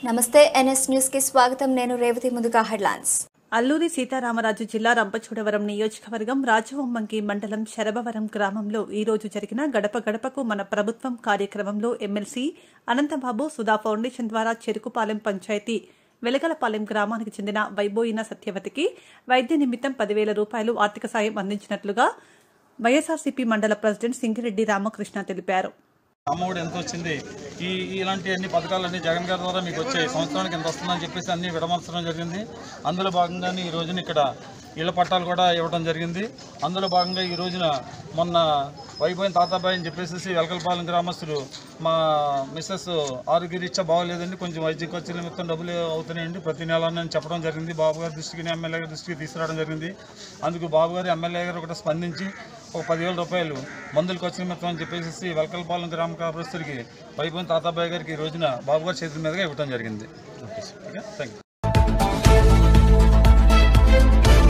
నమస్తే NS news కి స్వాగతం. నేను రేవతి. ముందుగా హెడ్లైన్స్. అల్లూరి సీతారామరాజు జిల్లా రంపచోడవరం నియోజకవర్గం రాజవొమ్మంగి మండలం శరభవరం గ్రామంలో ఈ రోజు జరిగిన గడప గడపకు మన ప్రభుత్వం కార్యక్రమంలో ఎమ్మెల్సీ అనంతబాబు సుధా ఫౌండేషన్ ద్వారా చెరుకుపాలెం పంచాయతీ వెలగలపాలెం గ్రామానికి చెందిన వైబోయిన సత్యవతికి వైద్య నిమిత్తం 10,000 రూపాయలు ఆర్థిక సాయం అందించినట్లుగా వైఎస్ఆర్సీపీ మండల ప్రెసిడెంట్ సింగిరెడ్డి రామకృష్ణ తెలిపారు. అమ్మఒడి ఎంత వచ్చింది, ఇలాంటి అన్ని పథకాలన్నీ జగన్ గారి ద్వారా మీకు వచ్చాయి, సంవత్సరానికి ఎంత వస్తుందని చెప్పేసి అన్ని విడమర్చడం జరిగింది. అందులో భాగంగానే ఈ రోజున ఇక్కడ ఇళ్ల పట్టాలు కూడా ఇవ్వడం జరిగింది. అందులో భాగంగా ఈ రోజున మొన్న వైపోయిన తాతాబాయి అని చెప్పేసి వెలకలపాలెం గ్రామస్తులు మా మిస్సెస్ ఆరోగ్యరీత్యా బాగోలేదండి, కొంచెం వైద్య ఖర్చుల నిమిత్తం డబ్బులు అవుతున్నాయండి ప్రతి నెల అని చెప్పడం జరిగింది. బాబు గారి దృష్టికి ఎమ్మెల్యే గారి దృష్టికి తీసుకురావడం జరిగింది. అందుకు బాబు గారు ఎమ్మెల్యే గారు కూడా స్పందించి ఒక 10,000 రూపాయలు మందుల ఖర్చు నిమిత్తం అని చెప్పేసి వెలకలపాలెం గ్రామ కాపురస్తులకి వైపోయిన తాతాబాయి గారికి ఈ రోజున బాబు గారి చేతుల మీదుగా ఇవ్వడం జరిగింది. Thank you.